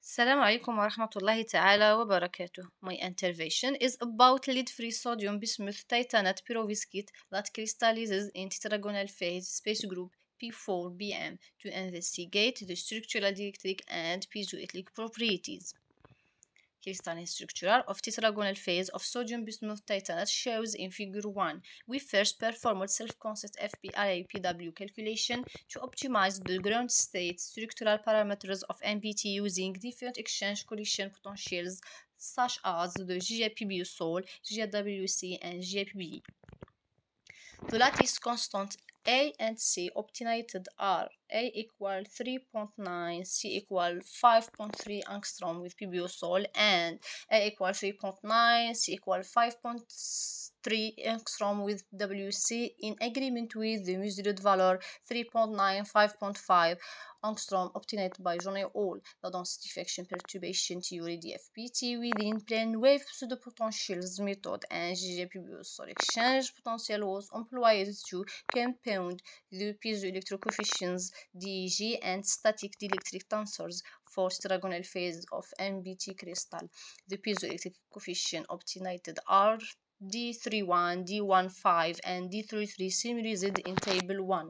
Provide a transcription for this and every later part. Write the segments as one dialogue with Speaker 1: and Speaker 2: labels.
Speaker 1: السلام عليكم ورحمة الله تعالى وبركاته. My intervention is about lead-free sodium bismuth titanate perovskite that crystallizes in tetragonal phase space group P4Bm to investigate the structural, dielectric, and piezoelectric properties. Crystalline structure of tetragonal phase of sodium bismuth titanate shows in figure 1. We first performed self-constant FPRAPW calculation to optimize the ground state structural parameters of NBT using different exchange collision potentials such as the GIPBU Sol, GWC, and GIPB. The lattice constant A and C obtained are A equal 3.9, C equal 5.3 angstrom with PBO Sol, and A equal 3.9, C equal 5.3 angstrom with WC in agreement with the measured value 3.9, 5.5 angstrom obtained by John et al. The density function perturbation theory DFPT within plane wave pseudopotentials method and GGPBO Sol exchange potential was employed to compound the piezoelectric coefficients DG and static dielectric tensors for tetragonal phase of NBT crystal. The piezoelectric coefficient obtained are D31, D15, and D33 summarized in table 1.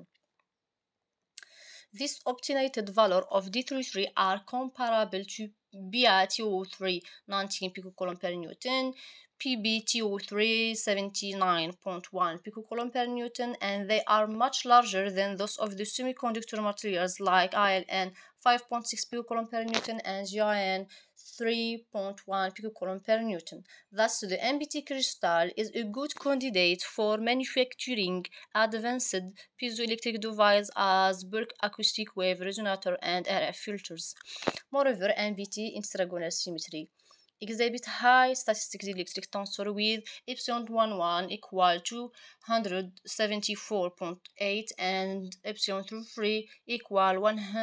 Speaker 1: This obtained value of D33 are comparable to BiTO3 19 picocoulomb per Newton, PbTO3 79.1 picocoulomb per Newton, and they are much larger than those of the semiconductor materials like ILN 5.6 picocoulomb per Newton and GIN 3.1 picocoulomb per Newton. Thus, the NBT crystal is a good candidate for manufacturing advanced piezoelectric devices as bulk acoustic wave resonator and RF filters. Moreover, NBT in tetragonal symmetry exhibit high static dielectric tensor with epsilon 11 equal to 174.8 and epsilon 3 equal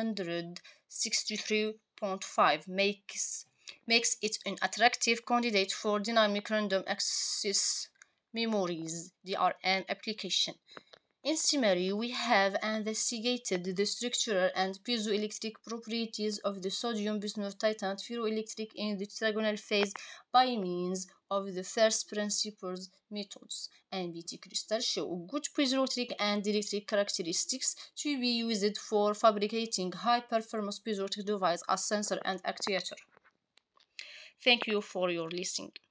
Speaker 1: 163.5 makes it an attractive candidate for dynamic random access memories DRM application. In summary, we have investigated the structural and piezoelectric properties of the sodium bismuth titanate ferroelectric in the tetragonal phase by means of the first principles methods. NBT crystals show good piezoelectric and dielectric characteristics to be used for fabricating high-performance piezoelectric devices as sensor and actuator. Thank you for your listening.